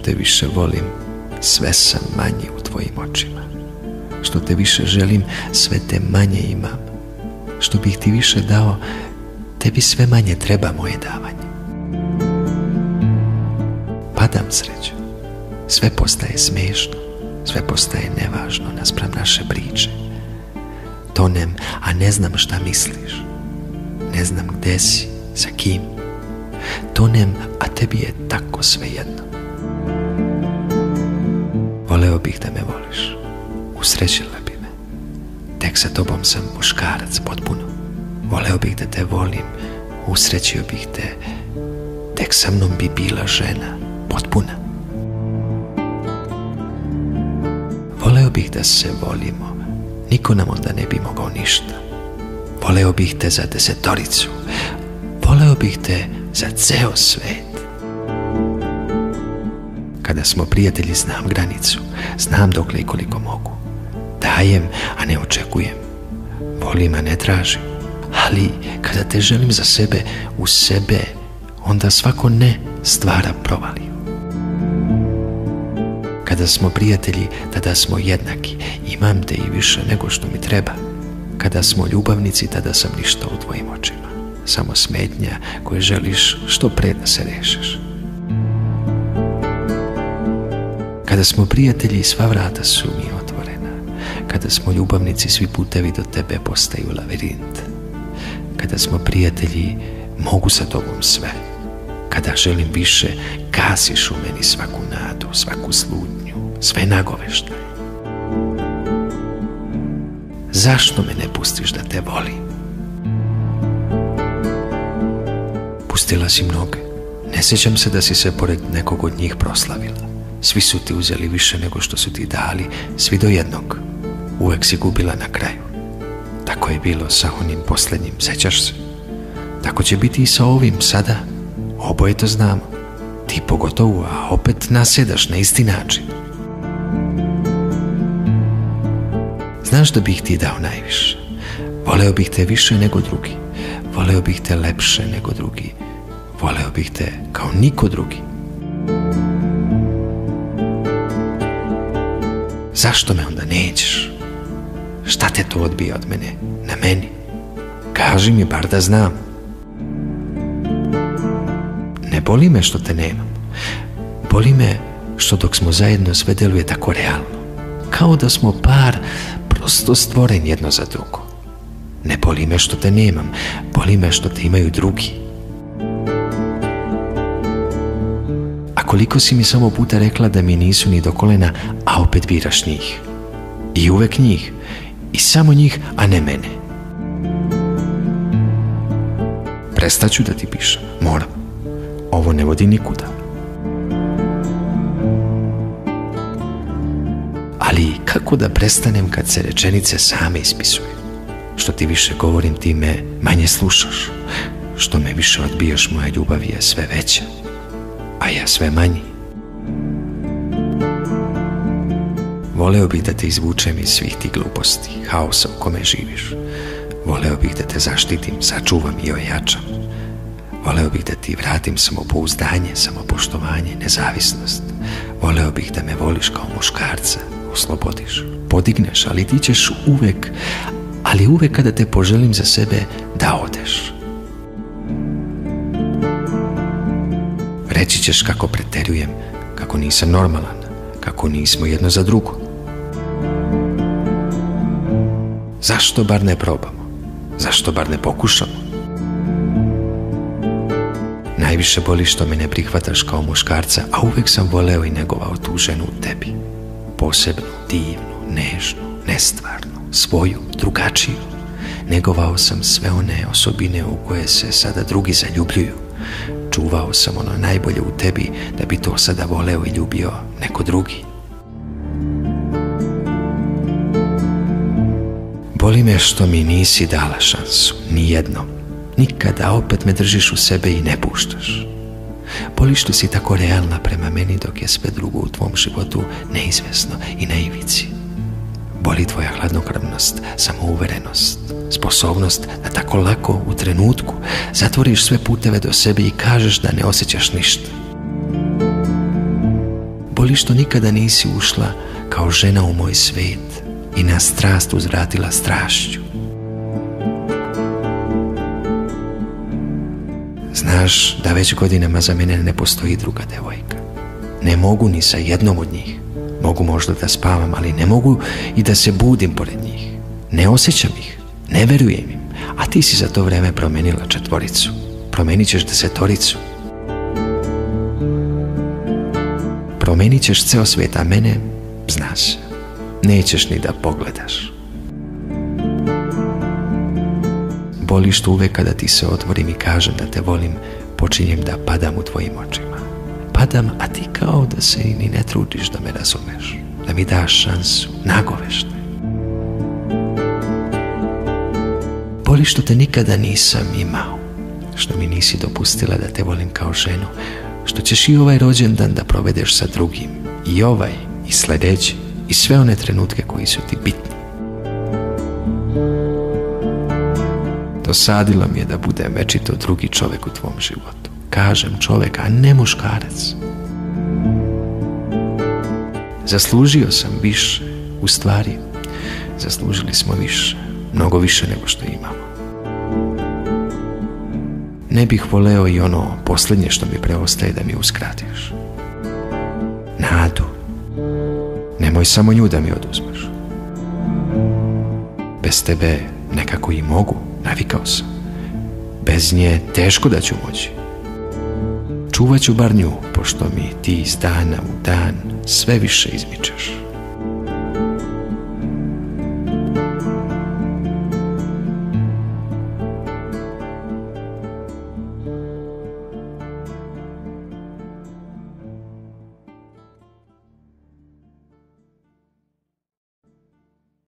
te više volim, sve sam manji u tvojim očima. Što te više želim, sve te manje imam. Što bih ti više dao, tebi sve manje treba moje davanje. Padam sreću, sve postaje smiješno, sve postaje nevažno naspram naše priče. Tonem, a ne znam šta misliš. Ne znam gde si, sa kim. Tonem, a tebi je tako svejedno. Voleo bih da me voliš, usrećila bi me. Tek sa tobom sam muškarac potpuno. Voleo bih da te volim, usrećio bih te. Tek sa mnom bi bila žena potpuna. Voleo bih da se volimo, niko nam onda ne bi mogao ništa. Voleo bih te za 10, voleo bih te za ceo svet. Kada smo prijatelji, znam granicu, znam dokle i koliko mogu. Dajem, a ne očekujem. Volim, a ne tražim. Ali kada te želim za sebe, u sebe, onda svako ne stvara provaliju. Kada smo prijatelji, tada smo jednaki. Imam te i više nego što mi treba. Kada smo ljubavnici, tada sam ništa u tvojim očima. Samo smetnja koje želiš što pre da se rešiš. Kada smo prijatelji, sva vrata su mi otvorena. Kada smo ljubavnici, svi putevi do tebe postaju lavirint. Kada smo prijatelji, mogu sa tobom sve. Kada želim više, gasiš u meni svaku nadu, svaku slutnju, sve nagoveštaje. Zašto me ne pustiš da te volim? Pustila si mnoge. Ne sjećam se da si se pored nekog od njih proslavila. Svi su ti uzeli više nego što su ti dali, svi do jednog. Uvek si gubila na kraju. Tako je bilo sa onim posljednjim, sećaš se? Tako će biti i sa ovim sada. Oboje to znamo. Ti pogotovo, a opet nasjedaš na isti način. Znaš da bih ti dao najviše. Voleo bih te više nego drugi. Voleo bih te lepše nego drugi. Voleo bih te kao niko drugi. Zašto me onda nećeš? Šta te to odbija od mene? Na meni? Kaži mi bar da znam. Ne boli me što te nemam. Boli me što dok smo zajedno sve deluje tako realno. Kao da smo par prosto stvoren jedno za drugo. Ne boli me što te nemam. Boli me što te imaju drugi. A koliko si mi samo puta rekla da mi nisu ni do kolena, a opet biraš njih. I uvek njih. I samo njih, a ne mene. Prestaću da ti pišem. Moram. Ovo ne vodi nikuda. Ali kako da prestanem kad se rečenice same ispisuju? Što ti više govorim, ti me manje slušaš. Što me više odbijaš, moja ljubav je sve veća, a ja sve manji. Voleo bih da te izvučem iz svih tih gluposti, haosa u kome živiš. Voleo bih da te zaštitim, sačuvam i ojačam. Voleo bih da ti vratim samopouzdanje, samopoštovanje, nezavisnost. Voleo bih da me voliš kao muškarca, oslobodiš, podigneš, ali ti ćeš uvek, ali uvek kada te poželim za sebe, da odeš. Reći ćeš kako preterujem, kako nisam normalan, kako nismo jedno za drugo. Zašto bar ne probamo? Zašto bar ne pokušamo? Najviše boli što me ne prihvataš kao muškarca, a uvek sam voleo i negovao tu ženu u tebi. Posebnu, divnu, nežnu, nestvarnu, svoju, drugačiju. Negovao sam sve one osobine u koje se sada drugi zaljubljuju. Čuvao sam ono najbolje u tebi da bi to sada voleo i ljubio neko drugi. Boli me što mi nisi dala šansu, nijednom. Nikada opet me držiš u sebe i ne puštaš. Boli što si tako realna prema meni dok je sve drugo u tvom životu neizvesno i na ivici. Boli tvoja hladnokrvnost, samouverenost, sposobnost da tako lako u trenutku zatvoriš sve puteve do sebe i kažeš da ne osjećaš ništa. Boli što nikada nisi ušla kao žena u moj svet i na strast uzvratila strašću. Znaš da već godinama za mene ne postoji druga devojka. Ne mogu ni sa jednom od njih. Mogu možda da spavam, ali ne mogu i da se budim pored njih. Ne osjećam ih, ne verujem im, a ti si za to vreme promenila 4. Promenit ćeš 10. Promenit ćeš ceo svet, a mene, zna se, nećeš ni da pogledaš. Boli što uvek kada ti se otvorim i kažem da te volim, počinjem da padam u tvojim očima. Padam, a ti kao da se i ni ne trudiš da me razumeš, da mi daš šansu, nagoveštaj. Boli što te nikada nisam imao, što mi nisi dopustila da te volim kao ženu, što ćeš i ovaj rođendan da provedeš sa drugim, i ovaj, i sledeći, i sve one trenutke koji su ti bitni. Dosadilo mi je da budem večito drugi čovek u tvom životu. Kažem čovek, a ne muškarac. Zaslužio sam više, u stvari, zaslužili smo više, mnogo više nego što imamo. Ne bih voleo i ono posljednje što mi preostaje da mi uskratiš. Nadu. Nemoj samo nju da mi oduzmeš. Bez tebe nekako i mogu, navikao sam. Bez nje teško da ću moći. Čuvat ću bar nju, pošto mi ti iz dana u dan sve više izmičeš.